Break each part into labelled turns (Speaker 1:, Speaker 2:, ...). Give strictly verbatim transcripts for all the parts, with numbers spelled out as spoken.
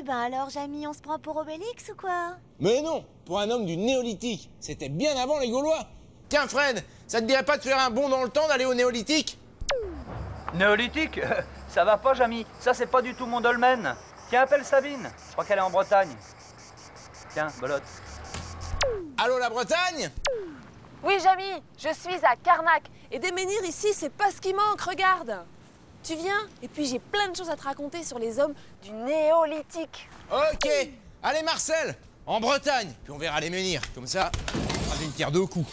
Speaker 1: ben alors, Jamy, on se prend pour Obélix ou quoi?
Speaker 2: Mais non, pour un homme du néolithique, c'était bien avant les Gaulois. Tiens Fred, ça te dirait pas de faire un bond dans le temps, d'aller au néolithique?
Speaker 3: Néolithique? Ça va pas, Jamy. Ça, c'est pas du tout mon dolmen. Tiens, appelle Sabine. Je crois qu'elle est en Bretagne. Tiens, belote.
Speaker 2: Allô, la Bretagne?
Speaker 4: Oui, Jamy, je suis à Carnac. Et des menhirs ici, c'est pas ce qui manque, regarde. Tu viens? Et puis j'ai plein de choses à te raconter sur les hommes du néolithique.
Speaker 2: Ok, allez Marcel, en Bretagne, puis on verra les menhirs. Comme ça, on fera une pierre deux coups.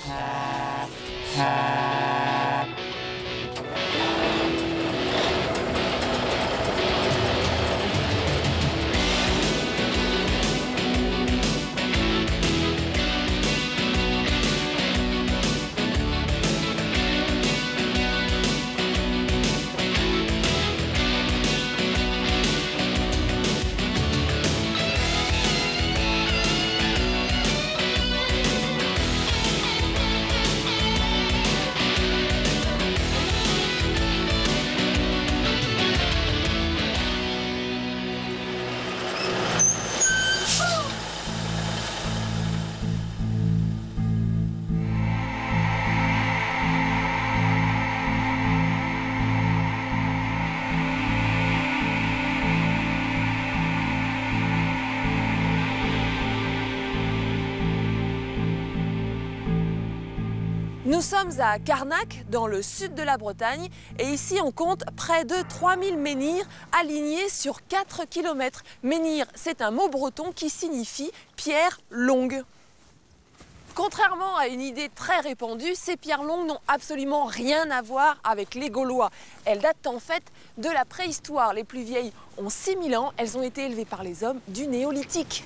Speaker 4: Nous sommes à Carnac, dans le sud de la Bretagne, et ici on compte près de trois mille menhirs alignés sur quatre kilomètres. Menhir, c'est un mot breton qui signifie pierre longue. Contrairement à une idée très répandue, ces pierres longues n'ont absolument rien à voir avec les Gaulois. Elles datent en fait de la préhistoire. Les plus vieilles ont six mille ans, elles ont été élevées par les hommes du néolithique.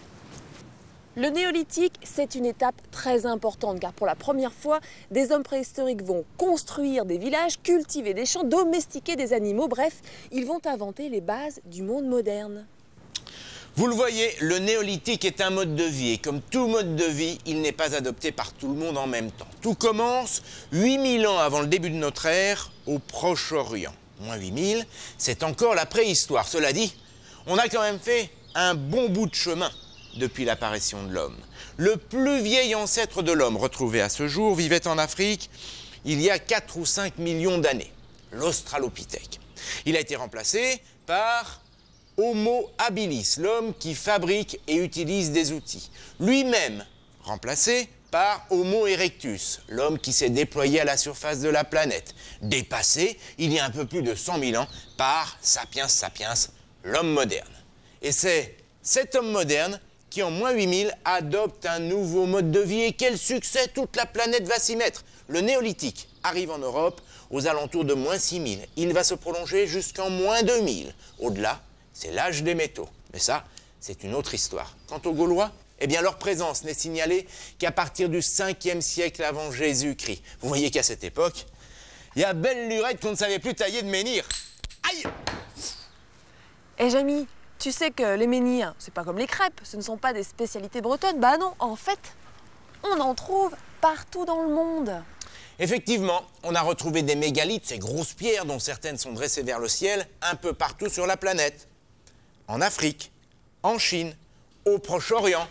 Speaker 4: Le néolithique, c'est une étape très importante car pour la première fois, des hommes préhistoriques vont construire des villages, cultiver des champs, domestiquer des animaux, bref, ils vont inventer les bases du monde moderne.
Speaker 2: Vous le voyez, le néolithique est un mode de vie et comme tout mode de vie, il n'est pas adopté par tout le monde en même temps. Tout commence huit mille ans avant le début de notre ère au Proche-Orient. Moins huit mille, c'est encore la préhistoire. Cela dit, on a quand même fait un bon bout de chemin depuis l'apparition de l'homme. Le plus vieil ancêtre de l'homme retrouvé à ce jour vivait en Afrique il y a quatre ou cinq millions d'années, l'Australopithèque. Il a été remplacé par Homo habilis, l'homme qui fabrique et utilise des outils. Lui-même remplacé par Homo erectus, l'homme qui s'est déployé à la surface de la planète. Dépassé, il y a un peu plus de cent mille ans, par Sapiens sapiens, l'homme moderne. Et c'est cet homme moderne qui en moins huit mille adopte un nouveau mode de vie. Et quel succès, toute la planète va s'y mettre. Le néolithique arrive en Europe aux alentours de moins six mille. Il va se prolonger jusqu'en moins deux mille. Au-delà, c'est l'âge des métaux. Mais ça, c'est une autre histoire. Quant aux Gaulois, eh bien leur présence n'est signalée qu'à partir du cinquième siècle avant Jésus-Christ. Vous voyez qu'à cette époque, il y a belle lurette qu'on ne savait plus tailler de menhir. Aïe!
Speaker 4: Et Jamy, tu sais que les menhirs, c'est pas comme les crêpes, ce ne sont pas des spécialités bretonnes. Bah non, en fait, on en trouve partout dans le monde.
Speaker 2: Effectivement, on a retrouvé des mégalithes, ces grosses pierres dont certaines sont dressées vers le ciel, un peu partout sur la planète. En Afrique, en Chine, au Proche-Orient,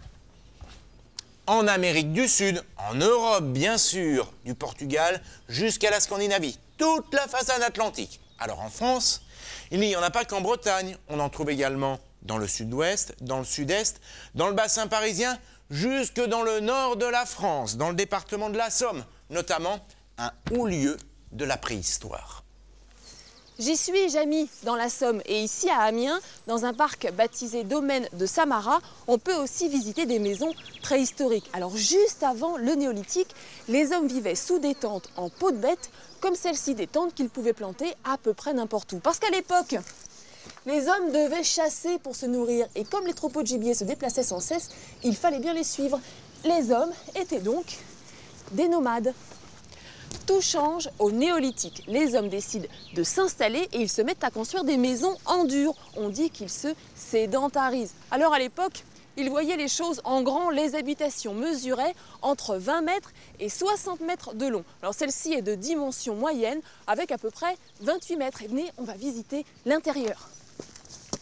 Speaker 2: en Amérique du Sud, en Europe bien sûr, du Portugal jusqu'à la Scandinavie, toute la façade atlantique. Alors en France, il n'y en a pas qu'en Bretagne, on en trouve également dans le sud-ouest, dans le sud-est, dans le bassin parisien, jusque dans le nord de la France, dans le département de la Somme, notamment un haut lieu de la préhistoire.
Speaker 4: J'y suis, Jamy, dans la Somme. Et ici, à Amiens, dans un parc baptisé Domaine de Samara, on peut aussi visiter des maisons préhistoriques. Alors, juste avant le néolithique, les hommes vivaient sous des tentes en peau de bête, comme celle-ci, des tentes qu'ils pouvaient planter à peu près n'importe où. Parce qu'à l'époque, les hommes devaient chasser pour se nourrir. Et comme les troupeaux de gibier se déplaçaient sans cesse, il fallait bien les suivre. Les hommes étaient donc des nomades. Tout change au néolithique. Les hommes décident de s'installer et ils se mettent à construire des maisons en dur. On dit qu'ils se sédentarisent. Alors à l'époque, ils voyaient les choses en grand. Les habitations mesuraient entre vingt mètres et soixante mètres de long. Alors celle-ci est de dimension moyenne avec à peu près vingt-huit mètres. Et venez, on va visiter l'intérieur.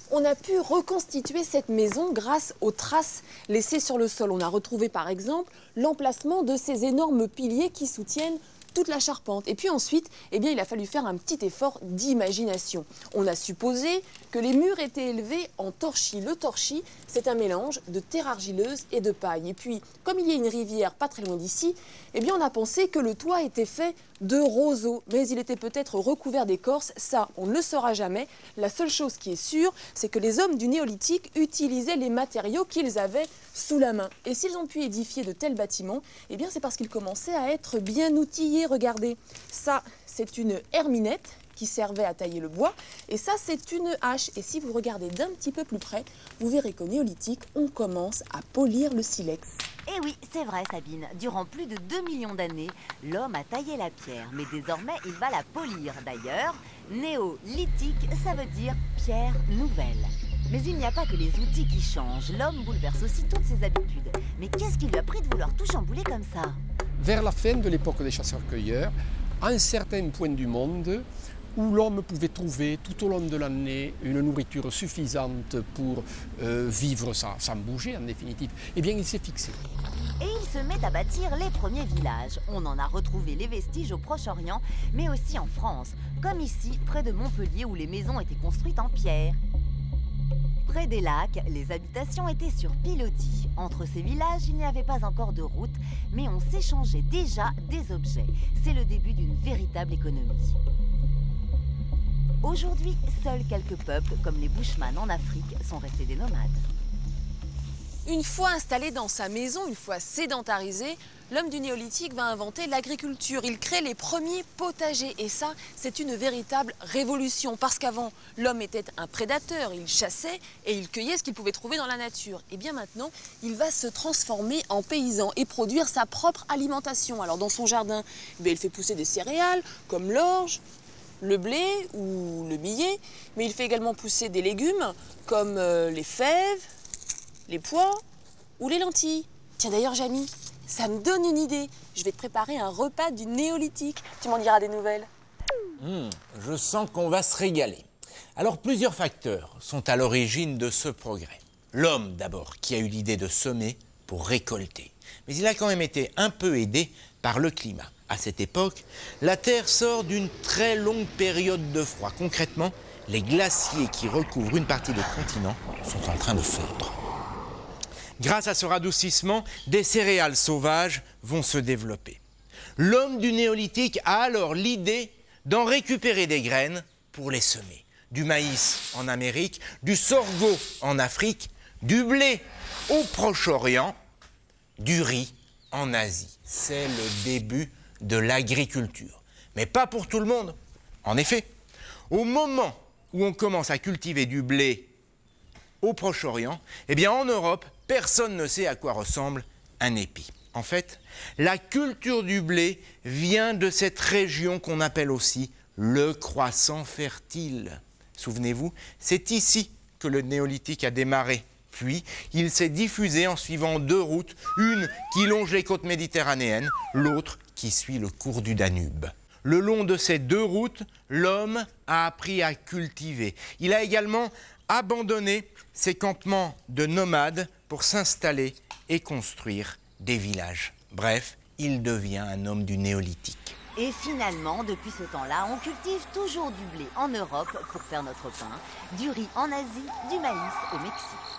Speaker 4: on a pu reconstituer cette maison grâce aux traces laissées sur le sol. On a retrouvé par exemple l'emplacement de ces énormes piliers qui soutiennent toute la charpente. Et puis ensuite, eh bien, il a fallu faire un petit effort d'imagination. On a supposé que les murs étaient élevés en torchis. Le torchis, c'est un mélange de terre argileuse et de paille. Et puis, comme il y a une rivière pas très loin d'ici, eh bien, on a pensé que le toit était fait de roseaux, mais il était peut-être recouvert d'écorce. Ça, on ne le saura jamais. La seule chose qui est sûre, c'est que les hommes du néolithique utilisaient les matériaux qu'ils avaient sous la main. Et s'ils ont pu édifier de tels bâtiments, eh bien, c'est parce qu'ils commençaient à être bien outillés. Regardez, ça, c'est une herminette qui servait à tailler le bois, et ça, c'est une hache. Et si vous regardez d'un petit peu plus près, vous verrez qu'au néolithique, on commence à polir le silex.
Speaker 1: Eh oui, c'est vrai Sabine, durant plus de deux millions d'années, l'homme a taillé la pierre, mais désormais il va la polir. D'ailleurs, néolithique, ça veut dire pierre nouvelle. Mais il n'y a pas que les outils qui changent, l'homme bouleverse aussi toutes ses habitudes. Mais qu'est-ce qui lui a pris de vouloir tout chambouler comme ça?
Speaker 5: Vers la fin de l'époque des chasseurs-cueilleurs, à un certain point du monde, où l'homme pouvait trouver tout au long de l'année une nourriture suffisante pour euh, vivre sans, sans bouger en définitive, eh bien il s'est fixé.
Speaker 1: Et il se met à bâtir les premiers villages. On en a retrouvé les vestiges au Proche-Orient, mais aussi en France, comme ici, près de Montpellier, où les maisons étaient construites en pierre. Près des lacs, les habitations étaient sur pilotis. Entre ces villages, il n'y avait pas encore de route, mais on s'échangeait déjà des objets. C'est le début d'une véritable économie. Aujourd'hui, seuls quelques peuples, comme les Bushman en Afrique, sont restés des nomades.
Speaker 4: Une fois installé dans sa maison, une fois sédentarisé, l'homme du néolithique va inventer l'agriculture. Il crée les premiers potagers. Et ça, c'est une véritable révolution. Parce qu'avant, l'homme était un prédateur. Il chassait et il cueillait ce qu'il pouvait trouver dans la nature. Et bien maintenant, il va se transformer en paysan et produire sa propre alimentation. Alors dans son jardin, eh il fait pousser des céréales comme l'orge, le blé ou le millet. Mais il fait également pousser des légumes comme euh, les fèves, les pois ou les lentilles. Tiens d'ailleurs, Jamy, ça me donne une idée. Je vais te préparer un repas du néolithique. Tu m'en diras des nouvelles.
Speaker 2: Mmh, je sens qu'on va se régaler. Alors, plusieurs facteurs sont à l'origine de ce progrès. L'homme, d'abord, qui a eu l'idée de semer pour récolter. Mais il a quand même été un peu aidé par le climat. À cette époque, la Terre sort d'une très longue période de froid. Concrètement, les glaciers qui recouvrent une partie des continents sont en train de fondre. Grâce à ce radoucissement, des céréales sauvages vont se développer. L'homme du néolithique a alors l'idée d'en récupérer des graines pour les semer. Du maïs en Amérique, du sorgho en Afrique, du blé au Proche-Orient, du riz en Asie. C'est le début de l'agriculture. Mais pas pour tout le monde. En effet, au moment où on commence à cultiver du blé au Proche-Orient, eh bien en Europe, personne ne sait à quoi ressemble un épi. En fait, la culture du blé vient de cette région qu'on appelle aussi le croissant fertile. Souvenez-vous, c'est ici que le néolithique a démarré. Puis, il s'est diffusé en suivant deux routes, une qui longe les côtes méditerranéennes, l'autre qui suit le cours du Danube. Le long de ces deux routes, l'homme a appris à cultiver. Il a également abandonné ses campements de nomades pour s'installer et construire des villages. Bref, il devient un homme du néolithique.
Speaker 1: Et finalement, depuis ce temps-là, on cultive toujours du blé en Europe pour faire notre pain, du riz en Asie, du maïs au Mexique.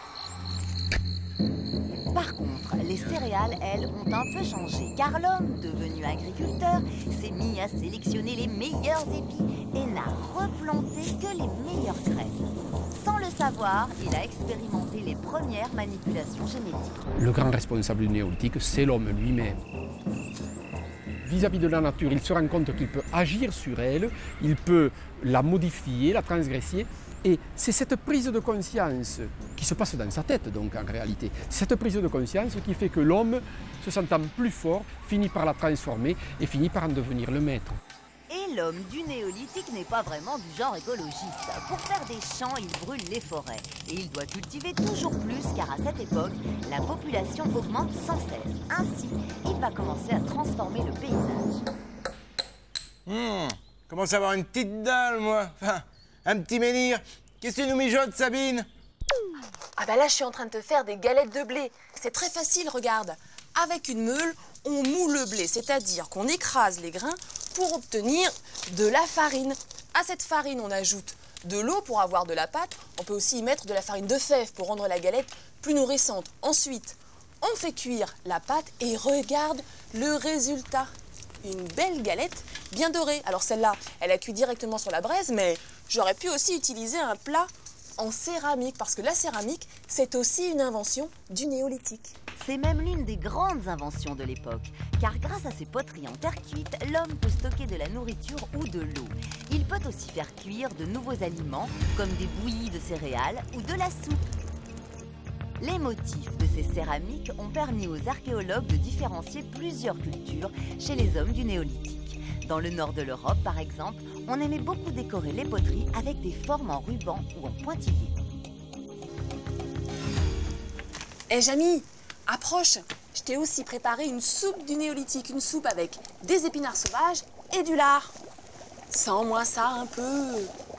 Speaker 1: Par contre, les céréales, elles, ont un peu changé, car l'homme, devenu agriculteur, s'est mis à sélectionner les meilleurs épis et n'a replanté que les meilleures graines. Sans le savoir, il a expérimenté les premières manipulations génétiques.
Speaker 5: Le grand responsable du néolithique, c'est l'homme lui-même. Vis-à-vis de la nature, il se rend compte qu'il peut agir sur elle, il peut la modifier, la transgresser. Et c'est cette prise de conscience qui se passe dans sa tête, donc en réalité. Cette prise de conscience qui fait que l'homme, se sentant plus fort, finit par la transformer et finit par en devenir le maître.
Speaker 1: Et l'homme du néolithique n'est pas vraiment du genre écologiste. Pour faire des champs, il brûle les forêts. Et il doit cultiver toujours plus, car à cette époque, la population augmente sans cesse. Ainsi, il va commencer à transformer le paysage.
Speaker 2: Mmh, commence à avoir une petite dalle, moi. Enfin, un petit menhir. Qu'est-ce que tu nous mijotes, Sabine?
Speaker 4: Ah bah là, je suis en train de te faire des galettes de blé. C'est très facile, regarde. Avec une meule, on moule le blé, c'est-à-dire qu'on écrase les grains pour obtenir de la farine. À cette farine, on ajoute de l'eau pour avoir de la pâte. On peut aussi y mettre de la farine de fèves pour rendre la galette plus nourrissante. Ensuite, on fait cuire la pâte et regarde le résultat. Une belle galette bien dorée. Alors celle-là, elle a cuit directement sur la braise, mais j'aurais pu aussi utiliser un plat en céramique, parce que la céramique, c'est aussi une invention du néolithique.
Speaker 1: C'est même l'une des grandes inventions de l'époque, car grâce à ces poteries en terre cuite, l'homme peut stocker de la nourriture ou de l'eau. Il peut aussi faire cuire de nouveaux aliments, comme des bouillies de céréales ou de la soupe. Les motifs de ces céramiques ont permis aux archéologues de différencier plusieurs cultures chez les hommes du néolithique. Dans le nord de l'Europe, par exemple, on aimait beaucoup décorer les poteries avec des formes en ruban ou en pointillés.
Speaker 4: Eh Jamy, approche. Je t'ai aussi préparé une soupe du néolithique, une soupe avec des épinards sauvages et du lard. Sens-moi ça un peu.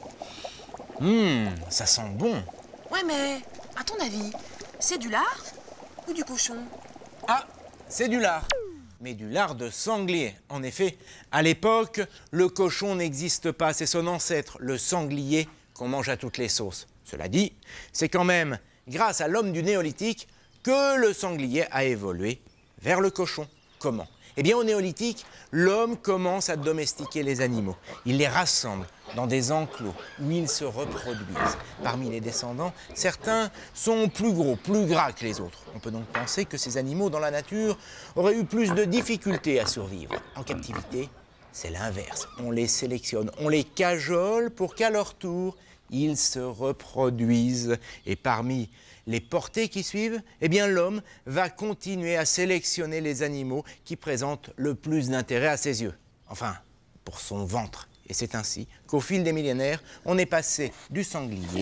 Speaker 2: Hum, ça sent bon.
Speaker 4: Ouais, mais à ton avis, c'est du lard ou du cochon?
Speaker 2: Ah, c'est du lard. Mais du lard de sanglier. En effet, à l'époque, le cochon n'existe pas. C'est son ancêtre, le sanglier, qu'on mange à toutes les sauces. Cela dit, c'est quand même grâce à l'homme du néolithique que le sanglier a évolué vers le cochon. Comment? Eh bien, au néolithique, l'homme commence à domestiquer les animaux. Il les rassemble dans des enclos où ils se reproduisent. Parmi les descendants, certains sont plus gros, plus gras que les autres. On peut donc penser que ces animaux dans la nature auraient eu plus de difficultés à survivre. En captivité, c'est l'inverse. On les sélectionne, on les cajole pour qu'à leur tour, ils se reproduisent. Et parmi les portées qui suivent, eh bien l'homme va continuer à sélectionner les animaux qui présentent le plus d'intérêt à ses yeux. Enfin, pour son ventre. Et c'est ainsi qu'au fil des millénaires, on est passé du sanglier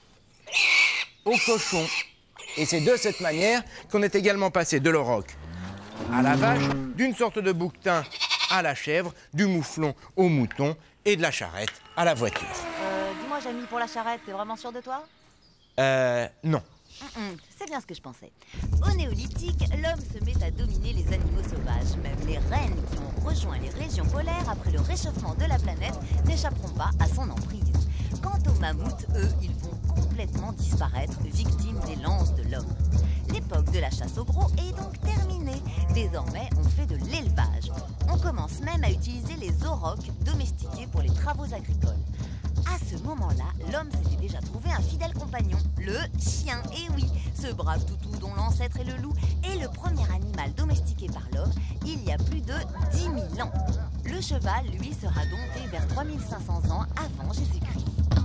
Speaker 2: au cochon. Et c'est de cette manière qu'on est également passé de l'auroch à la vache, d'une sorte de bouquetin à la chèvre, du mouflon au mouton et de la charrette à la voiture.
Speaker 1: Euh, dis-moi, Jamy, pour la charrette, t'es vraiment sûr de toi?
Speaker 2: Euh, non.
Speaker 1: Mm-mm, c'est bien ce que je pensais. Au néolithique, l'homme se met à dominer les animaux sauvages. Même les rennes qui ont rejoint les régions polaires après le réchauffement de la planète n'échapperont pas à son emprise. Quant aux mammouths, eux, ils vont complètement disparaître, victimes des lances de l'homme. L'époque de la chasse au gros est donc terminée. Désormais, on fait de l'élevage. On commence même à utiliser les aurochs domestiqués pour les travaux agricoles. À ce moment-là, l'homme s'était déjà trouvé un fidèle compagnon, le chien. Et oui, ce brave toutou dont l'ancêtre est le loup est le premier animal domestiqué par l'homme il y a plus de dix mille ans. Le cheval, lui, sera dompté vers trois mille cinq cents ans avant Jésus-Christ.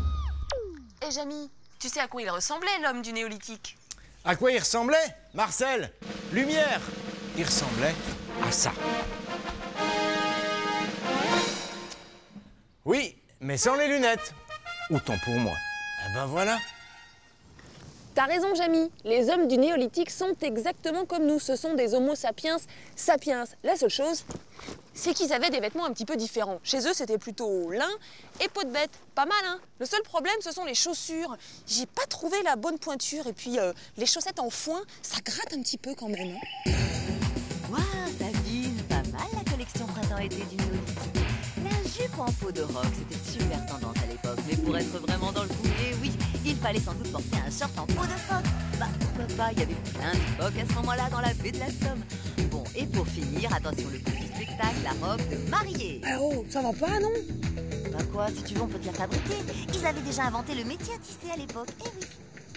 Speaker 4: Eh Jamy, tu sais à quoi il ressemblait l'homme du néolithique?
Speaker 2: À quoi il ressemblait? Marcel, lumière! Il ressemblait à ça. Oui, mais sans les lunettes. Autant pour moi. Eh ben voilà.
Speaker 4: T'as raison, Jamy. Les hommes du néolithique sont exactement comme nous. Ce sont des homo sapiens sapiens. La seule chose, c'est qu'ils avaient des vêtements un petit peu différents. Chez eux, c'était plutôt lin et peau de bête. Pas mal, hein? Le seul problème, ce sont les chaussures. J'ai pas trouvé la bonne pointure. Et puis, euh, les chaussettes en foin, ça gratte un petit peu quand même. Hein.
Speaker 1: Waouh, Sabine, pas mal la collection printemps-été du néolithique. La jupe en peau de rock, c'était super tendance à l'époque. Mais pour être vraiment dans le coup, eh oui, il fallait sans doute porter un short en peau de phoque. Bah pourquoi pas, il y avait plein d'époques à ce moment-là dans la baie de la Somme. Bon, et pour finir, attention le coup du spectacle, la robe de mariée.
Speaker 4: Eh oh, ça va pas, non?
Speaker 1: Bah quoi, si tu veux, on peut te la fabriquer. Ils avaient déjà inventé le métier à tisser à l'époque, eh oui.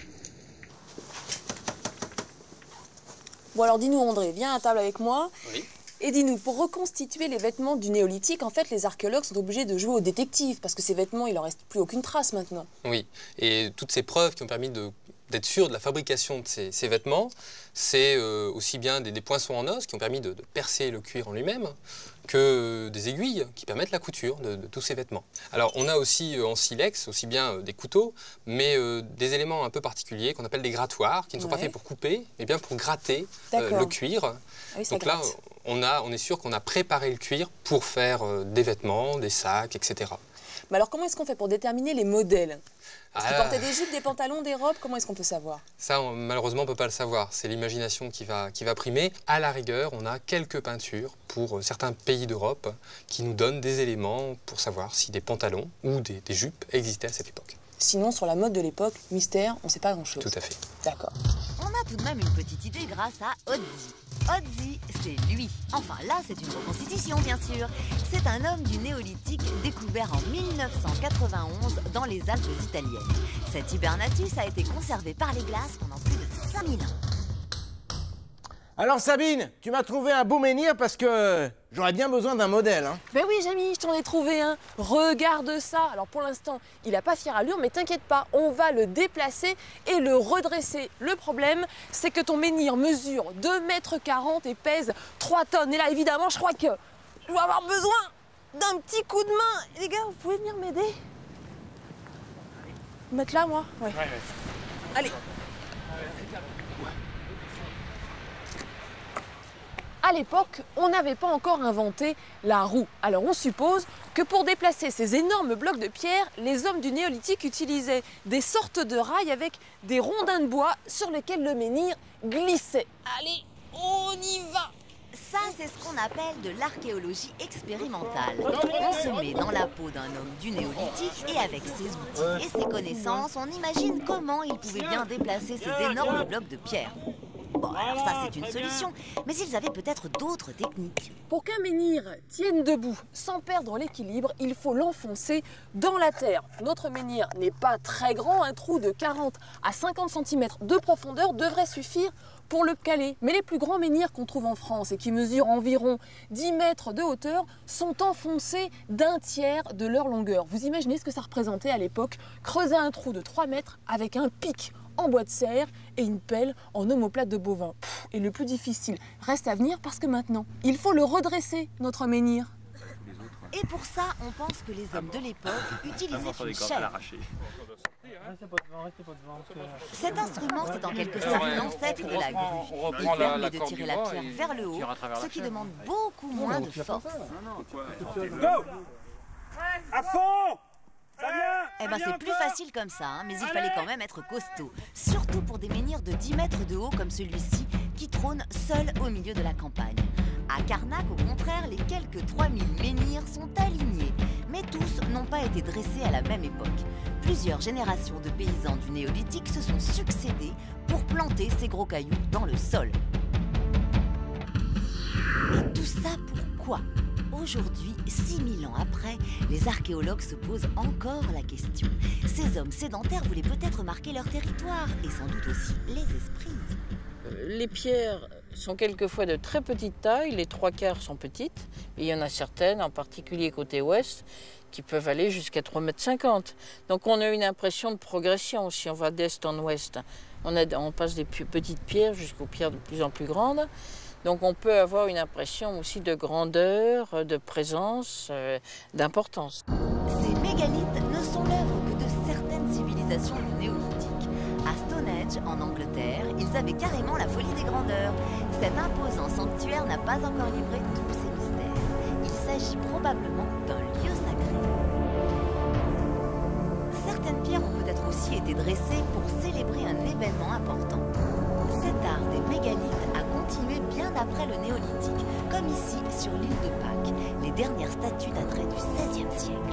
Speaker 4: Bon alors dis-nous André, viens à table avec moi.
Speaker 6: Oui.
Speaker 4: Et dis-nous, pour reconstituer les vêtements du néolithique, en fait, les archéologues sont obligés de jouer au détective, parce que ces vêtements, il n'en reste plus aucune trace maintenant.
Speaker 6: Oui, et toutes ces preuves qui ont permis de, d'être sûrs de la fabrication de ces, ces vêtements, c'est euh, aussi bien des, des poinçons en os qui ont permis de, de percer le cuir en lui-même, que des aiguilles qui permettent la couture de, de tous ces vêtements. Alors on a aussi euh, en silex, aussi bien euh, des couteaux, mais euh, des éléments un peu particuliers qu'on appelle des grattoirs, qui ne sont
Speaker 4: Ouais.
Speaker 6: pas faits pour couper, mais bien pour gratter euh, le cuir.
Speaker 4: Ah oui, ça
Speaker 6: Donc là,
Speaker 4: gratte.
Speaker 6: on, a, on est sûr qu'on a préparé le cuir pour faire euh, des vêtements, des sacs, et cetera.
Speaker 4: Mais alors comment est-ce qu'on fait pour déterminer les modèles? Est-ce qu'ils
Speaker 6: Ah.
Speaker 4: portaient des jupes, des pantalons, des robes? Comment est-ce qu'on peut savoir?
Speaker 6: Ça, on- malheureusement, on ne peut pas le savoir. C'est l'imagination qui va, qui va primer. À la rigueur, on a quelques peintures pour euh, certains pays d'Europe qui nous donnent des éléments pour savoir si des pantalons ou des, des jupes existaient à cette époque.
Speaker 4: Sinon, sur la mode de l'époque, mystère, on ne sait pas grand-chose.
Speaker 6: Tout à fait.
Speaker 4: D'accord.
Speaker 1: On a tout de même une petite idée grâce à Ozzy. Ozzy, c'est lui. Enfin là, c'est une reconstitution, bien sûr. C'est un homme du néolithique découvert en mille neuf cent quatre-vingt-onze dans les Alpes italiennes. Cet hibernatus a été conservé par les glaces pendant plus de cinq mille ans.
Speaker 2: Alors Sabine, tu m'as trouvé un beau menhir parce que j'aurais bien besoin d'un modèle. Hein.
Speaker 4: Ben oui, Jamy, je t'en ai trouvé un. Regarde ça. Alors pour l'instant, il n'a pas fière allure, mais t'inquiète pas, on va le déplacer et le redresser. Le problème, c'est que ton menhir mesure deux mètres quarante et pèse trois tonnes. Et là, évidemment, je crois que je vais avoir besoin d'un petit coup de main. Les gars, vous pouvez venir m'aider? Vous mettre là, moi? Ouais. Ouais, ouais. Allez. À l'époque, on n'avait pas encore inventé la roue. Alors on suppose que pour déplacer ces énormes blocs de pierre, les hommes du néolithique utilisaient des sortes de rails avec des rondins de bois sur lesquels le menhir glissait. Allez, on y va!
Speaker 1: Ça, c'est ce qu'on appelle de l'archéologie expérimentale. On se met dans la peau d'un homme du néolithique et avec ses outils et ses connaissances, on imagine comment il pouvait bien déplacer ces énormes blocs de pierre. Bon, alors ça, c'est une solution, mais ils avaient peut-être d'autres techniques.
Speaker 4: Pour qu'un menhir tienne debout sans perdre l'équilibre, il faut l'enfoncer dans la terre. Notre menhir n'est pas très grand, un trou de quarante à cinquante centimètres de profondeur devrait suffire pour le caler. Mais les plus grands menhirs qu'on trouve en France et qui mesurent environ dix mètres de hauteur sont enfoncés d'un tiers de leur longueur. Vous imaginez ce que ça représentait à l'époque? Creuser un trou de trois mètres avec un pic en bois de serre et une pelle en omoplate de bovin. Pff, et le plus difficile reste à venir parce que maintenant, il faut le redresser, notre menhir.
Speaker 1: Et pour ça, on pense que les hommes de l'époque utilisaient une chaîne. Cet instrument, c'est en quelque sorte l'ancêtre de la grue. Il permet de tirer la pierre vers le haut, ce qui demande beaucoup moins de force.
Speaker 7: Go! À fond!
Speaker 1: Eh ben c'est plus facile comme ça, hein, mais il fallait quand même être costaud. Surtout pour des menhirs de dix mètres de haut comme celui-ci, qui trône seul au milieu de la campagne. À Carnac, au contraire, les quelques trois mille menhirs sont alignés. Mais tous n'ont pas été dressés à la même époque. Plusieurs générations de paysans du néolithique se sont succédés pour planter ces gros cailloux dans le sol. Et tout ça pourquoi ? Aujourd'hui, six mille ans après, les archéologues se posent encore la question. Ces hommes sédentaires voulaient peut-être marquer leur territoire et sans doute aussi les esprits.
Speaker 8: Les pierres sont quelquefois de très petite taille, les trois quarts sont petites, mais il y en a certaines, en particulier côté ouest, qui peuvent aller jusqu'à trois mètres cinquante. Donc on a une impression de progression si on va d'est en ouest. On, a, on passe des petites pierres jusqu'aux pierres de plus en plus grandes. Donc on peut avoir une impression aussi de grandeur, de présence, euh, d'importance.
Speaker 1: Ces mégalithes ne sont l'œuvre que de certaines civilisations du néolithique. À Stonehenge, en Angleterre, ils avaient carrément la folie des grandeurs. Cet imposant sanctuaire n'a pas encore livré tous ses mystères. Il s'agit probablement d'un lieu sacré. Certaines pierres ont peut-être aussi été dressées pour célébrer un événement important. Cet art des mégalithes a continué bien après le néolithique, comme ici sur l'île de Pâques, les dernières statues dateraient du seizième siècle.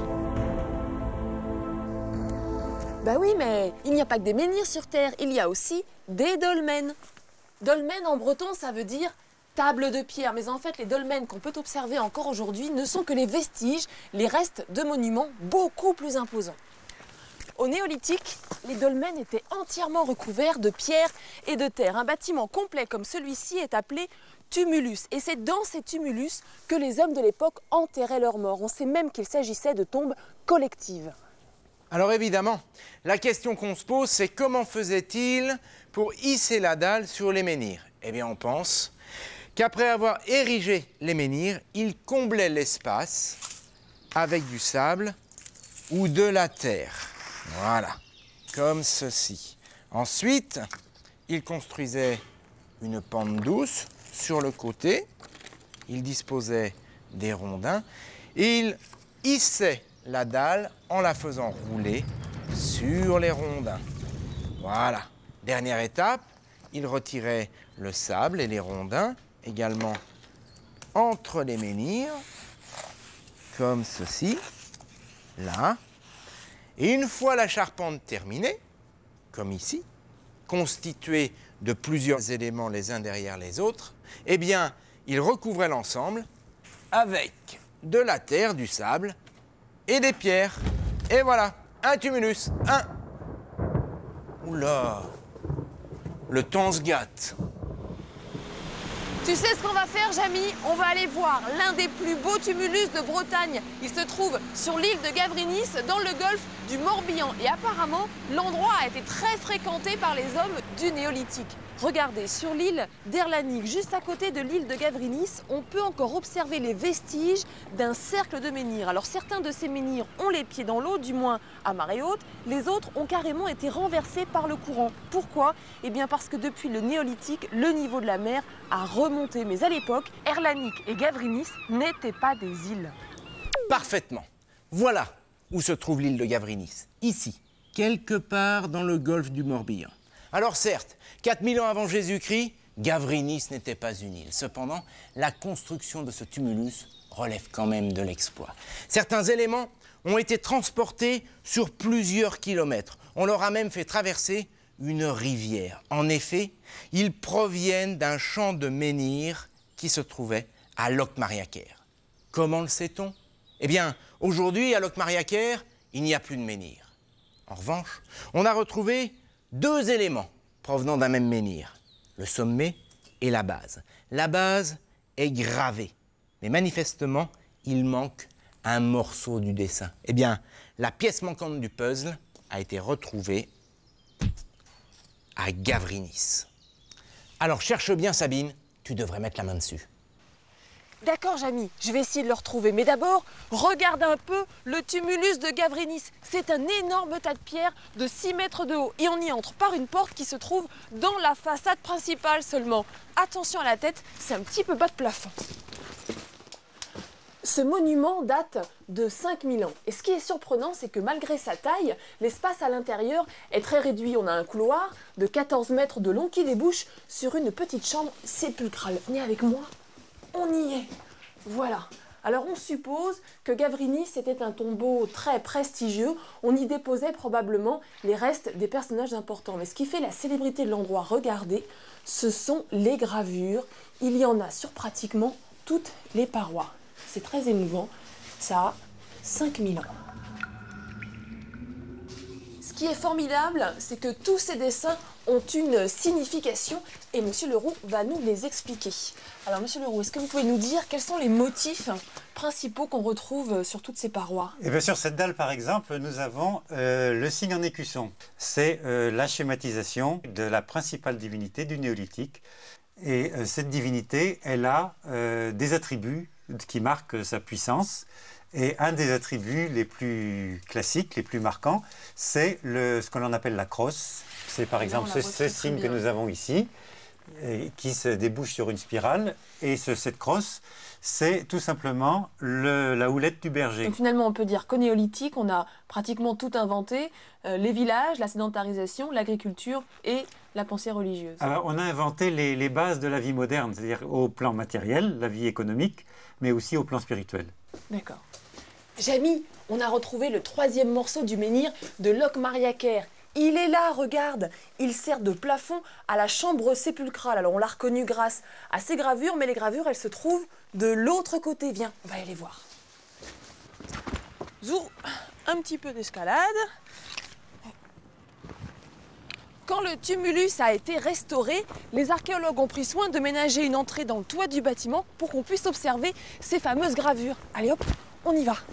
Speaker 4: Bah oui, mais il n'y a pas que des menhirs sur Terre, il y a aussi des dolmens. Dolmen en breton, ça veut dire table de pierre, mais en fait les dolmens qu'on peut observer encore aujourd'hui ne sont que les vestiges, les restes de monuments beaucoup plus imposants. Au néolithique, les dolmens étaient entièrement recouverts de pierre et de terre. Un bâtiment complet comme celui-ci est appelé tumulus. Et c'est dans ces tumulus que les hommes de l'époque enterraient leurs morts. On sait même qu'il s'agissait de tombes collectives.
Speaker 2: Alors évidemment, la question qu'on se pose, c'est comment faisait-il pour hisser la dalle sur les menhirs? Eh bien, on pense qu'après avoir érigé les menhirs, il comblait l'espace avec du sable ou de la terre. Voilà, comme ceci. Ensuite, il construisait une pente douce sur le côté il disposait des rondins et il hissait la dalle en la faisant rouler sur les rondins. Voilà. Dernière étape, il retirait le sable et les rondins également entre les menhirs, comme ceci, là. Et une fois la charpente terminée, comme ici, constituée de plusieurs éléments les uns derrière les autres, eh bien, il recouvrait l'ensemble avec de la terre, du sable et des pierres. Et voilà, un tumulus, un. Oula, le temps se gâte.
Speaker 4: Tu sais ce qu'on va faire, Jamy? On va aller voir l'un des plus beaux tumulus de Bretagne. Il se trouve sur l'île de Gavrinis, dans le golfe du Morbihan. Et apparemment, l'endroit a été très fréquenté par les hommes du néolithique. Regardez, sur l'île d'Erlanig, juste à côté de l'île de Gavrinis, on peut encore observer les vestiges d'un cercle de menhirs. Alors certains de ces menhirs ont les pieds dans l'eau, du moins à marée haute. Les autres ont carrément été renversés par le courant. Pourquoi? Eh bien parce que depuis le néolithique, le niveau de la mer a remonté. Mais à l'époque, Erlanig et Gavrinis n'étaient pas des îles.
Speaker 2: Parfaitement. Voilà où se trouve l'île de Gavrinis. Ici, quelque part dans le golfe du Morbihan. Alors certes, quatre mille ans avant Jésus-Christ, Gavrinis n'était pas une île. Cependant, la construction de ce tumulus relève quand même de l'exploit. Certains éléments ont été transportés sur plusieurs kilomètres. On leur a même fait traverser une rivière. En effet, ils proviennent d'un champ de menhirs qui se trouvait à Locmariaquer. Comment le sait-on? Eh bien, aujourd'hui, à Locmariaquer, il n'y a plus de menhirs. En revanche, on a retrouvé deux éléments provenant d'un même menhir, le sommet et la base. La base est gravée, mais manifestement, il manque un morceau du dessin. Eh bien, la pièce manquante du puzzle a été retrouvée à Gavrinis. Alors, cherche bien, Sabine, tu devrais mettre la main dessus.
Speaker 4: D'accord, Jamy, je vais essayer de le retrouver. Mais d'abord, regarde un peu le tumulus de Gavrinis. C'est un énorme tas de pierres de six mètres de haut. Et on y entre par une porte qui se trouve dans la façade principale seulement. Attention à la tête, c'est un petit peu bas de plafond. Ce monument date de cinq mille ans. Et ce qui est surprenant, c'est que malgré sa taille, l'espace à l'intérieur est très réduit. On a un couloir de quatorze mètres de long qui débouche sur une petite chambre sépulcrale. Venez avec moi. On y est. Voilà. Alors on suppose que Gavrinis était un tombeau très prestigieux. On y déposait probablement les restes des personnages importants. Mais ce qui fait la célébrité de l'endroit, regardez, ce sont les gravures. Il y en a sur pratiquement toutes les parois. C'est très émouvant. Ça a cinq mille ans. Ce qui est formidable, c'est que tous ces dessins ont une signification et Monsieur Leroux va nous les expliquer. Alors Monsieur Leroux, est-ce que vous pouvez nous dire quels sont les motifs principaux qu'on retrouve sur toutes ces parois?
Speaker 9: Et bien sur cette dalle par exemple, nous avons euh, le signe en écusson. C'est euh, la schématisation de la principale divinité du néolithique. Et euh, cette divinité, elle a euh, des attributs qui marquent sa puissance. Et un des attributs les plus classiques, les plus marquants, c'est ce que l'on appelle la crosse. C'est par exemple ce, ce signe que nous avons ici, et qui se débouche sur une spirale. Et ce, cette crosse, c'est tout simplement le, la houlette du berger.
Speaker 4: Donc finalement, on peut dire qu'au néolithique, on a pratiquement tout inventé, euh, les villages, la sédentarisation, l'agriculture et la pensée religieuse.
Speaker 9: Alors, on a inventé les, les bases de la vie moderne, c'est-à-dire au plan matériel, la vie économique, mais aussi au plan spirituel.
Speaker 4: D'accord. Jamy, on a retrouvé le troisième morceau du menhir de Locmariaquer. Il est là, regarde. Il sert de plafond à la chambre sépulcrale. Alors on l'a reconnu grâce à ces gravures, mais les gravures, elles se trouvent de l'autre côté. Viens, on va aller les voir. Zou, un petit peu d'escalade. Quand le tumulus a été restauré, les archéologues ont pris soin de ménager une entrée dans le toit du bâtiment pour qu'on puisse observer ces fameuses gravures. Allez hop, on y va.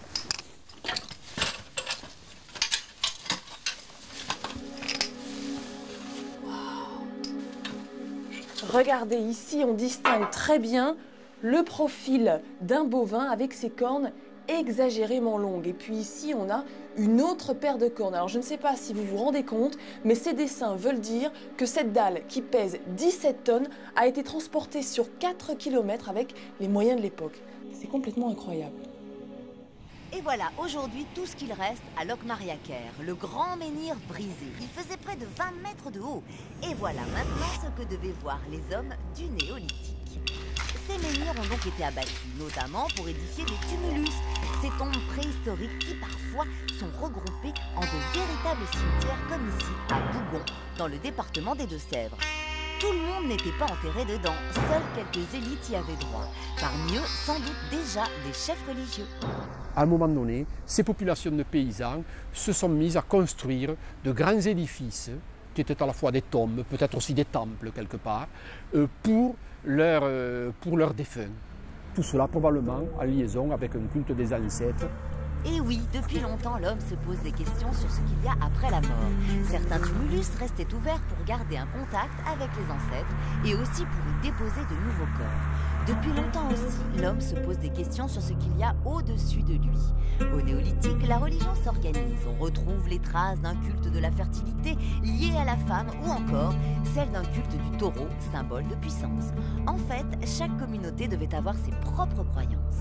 Speaker 4: Regardez ici, on distingue très bien le profil d'un bovin avec ses cornes exagérément longue. Et puis ici, on a une autre paire de cornes. Alors je ne sais pas si vous vous rendez compte, mais ces dessins veulent dire que cette dalle qui pèse dix-sept tonnes a été transportée sur quatre kilomètres avec les moyens de l'époque. C'est complètement incroyable.
Speaker 1: Et voilà, aujourd'hui, tout ce qu'il reste à Locmariaquer, le grand menhir brisé. Il faisait près de vingt mètres de haut. Et voilà maintenant ce que devaient voir les hommes du néolithique. Ces menhirs ont donc été abattus, notamment pour édifier des tumulus, ces tombes préhistoriques qui parfois sont regroupées en de véritables cimetières comme ici, à Bougon, dans le département des Deux-Sèvres. Tout le monde n'était pas enterré dedans, seules quelques élites y avaient droit. Parmi eux, sans doute déjà des chefs religieux.
Speaker 5: À un moment donné, ces populations de paysans se sont mises à construire de grands édifices, qui étaient à la fois des tombes, peut-être aussi des temples quelque part, euh, pour leurs euh, pour leurs défunts. Tout cela probablement en liaison avec un culte des ancêtres.
Speaker 1: Et oui, depuis longtemps, l'homme se pose des questions sur ce qu'il y a après la mort. Certains tumulus restaient ouverts pour garder un contact avec les ancêtres et aussi pour y déposer de nouveaux corps. Depuis longtemps aussi, l'homme se pose des questions sur ce qu'il y a au-dessus de lui. Au néolithique, la religion s'organise. On retrouve les traces d'un culte de la fertilité lié à la femme ou encore celle d'un culte du taureau, symbole de puissance. En fait, chaque communauté devait avoir ses propres croyances.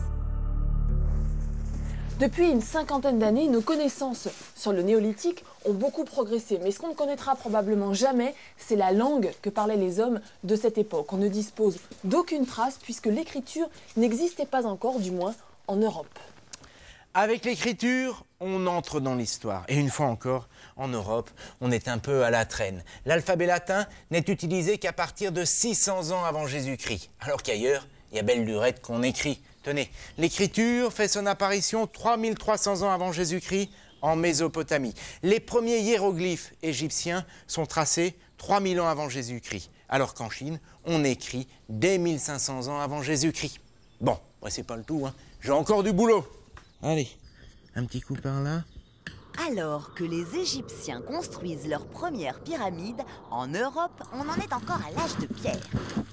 Speaker 4: Depuis une cinquantaine d'années, nos connaissances sur le néolithique ont beaucoup progressé. Mais ce qu'on ne connaîtra probablement jamais, c'est la langue que parlaient les hommes de cette époque. On ne dispose d'aucune trace puisque l'écriture n'existait pas encore, du moins en Europe.
Speaker 2: Avec l'écriture, on entre dans l'histoire. Et une fois encore, en Europe, on est un peu à la traîne. L'alphabet latin n'est utilisé qu'à partir de six cents ans avant Jésus-Christ. Alors qu'ailleurs, il y a belle lurette qu'on écrit. Tenez, l'écriture fait son apparition trois mille trois cents ans avant Jésus-Christ en Mésopotamie. Les premiers hiéroglyphes égyptiens sont tracés trois mille ans avant Jésus-Christ, alors qu'en Chine, on écrit dès mille cinq cents ans avant Jésus-Christ. Bon, ouais, c'est pas le tout, hein. J'ai encore du boulot. Allez, un petit coup par là.
Speaker 1: Alors que les Égyptiens construisent leurs premières pyramides, en Europe, on en est encore à l'âge de pierre.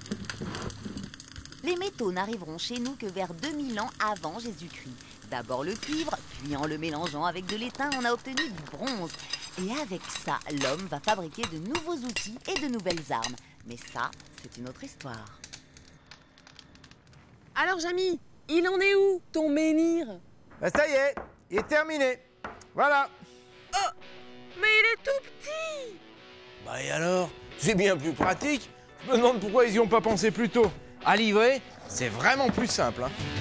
Speaker 1: Les métaux n'arriveront chez nous que vers deux mille ans avant Jésus-Christ. D'abord le cuivre, puis en le mélangeant avec de l'étain, on a obtenu du bronze. Et avec ça, l'homme va fabriquer de nouveaux outils et de nouvelles armes. Mais ça, c'est une autre histoire.
Speaker 4: Alors, Jamy, il en est où, ton menhir?
Speaker 2: Ben ça y est, il est terminé. Voilà.
Speaker 4: Oh, mais il est tout petit.
Speaker 2: Bah et alors? C'est bien plus pratique. Je me demande pourquoi ils y ont pas pensé plus tôt. À livrer, c'est vraiment plus simple, hein.